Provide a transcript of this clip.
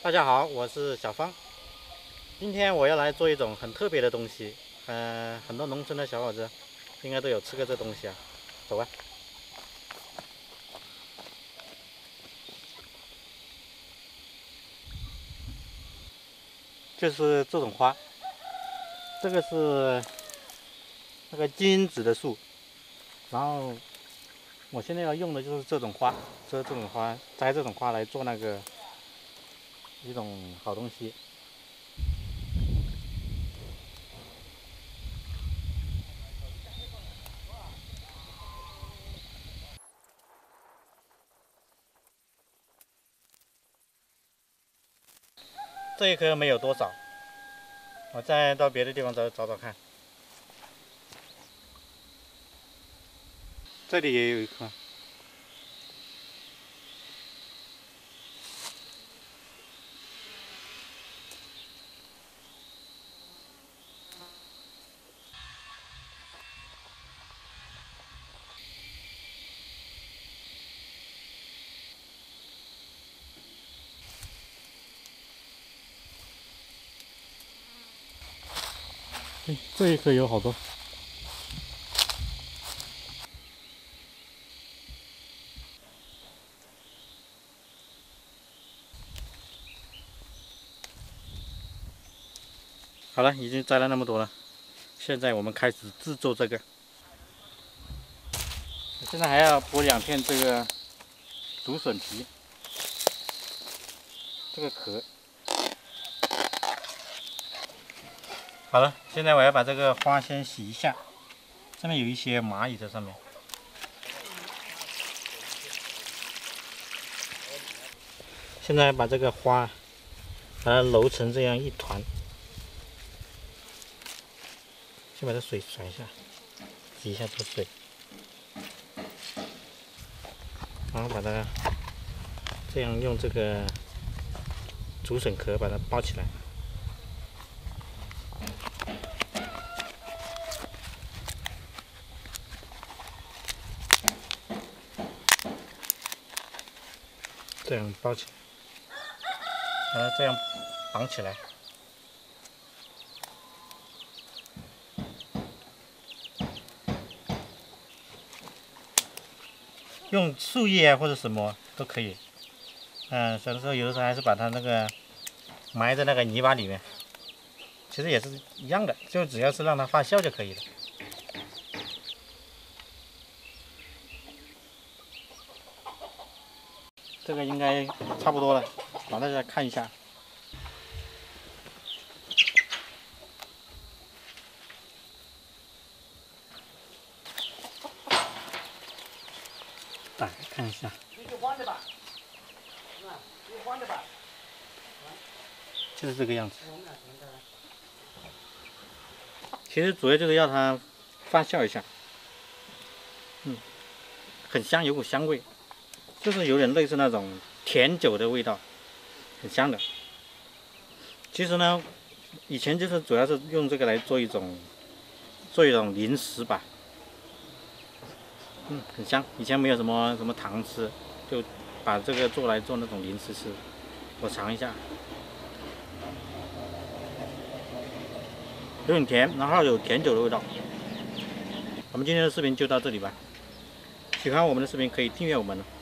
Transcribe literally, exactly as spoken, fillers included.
大家好，我是小芳。今天我要来做一种很特别的东西，嗯、呃，很多农村的小伙子应该都有吃过这东西啊。走吧。就是这种花，这个是那个金子的树，然后我现在要用的就是这种花，这这种花摘这种花来做那个一种好东西。这一颗没有多少，我再到别的地方找找找看。这里也有一颗。哎，这一颗有好多。好了，已经摘了那么多了。现在我们开始制作这个。现在还要剥两片这个竹笋皮，这个壳。好了，现在我要把这个花先洗一下，上面有一些蚂蚁在上面。现在把这个花把它揉成这样一团，先把这水甩一下，挤一下这个水，然后把它这样用这个竹笋壳把它包起来。这样包起来，把它这样绑起来。用树叶或者什么都可以。嗯，小的时候有的时候还是把它那个埋在那个泥巴里面，其实也是一样的，就只要是让它发酵就可以了。这个应该差不多了，让大家看一下。打开看一下。就是这个样子。其实主要就是要它发酵一下。嗯，很香，有股香味，就是有点类似那种甜酒的味道，很香的。其实呢，以前就是主要是用这个来做一种做一种零食吧。嗯，很香。以前没有什么什么糖吃，就把这个做来做那种零食吃。我尝一下，有点甜，然后有甜酒的味道。我们今天的视频就到这里吧。喜欢我们的视频可以订阅我们。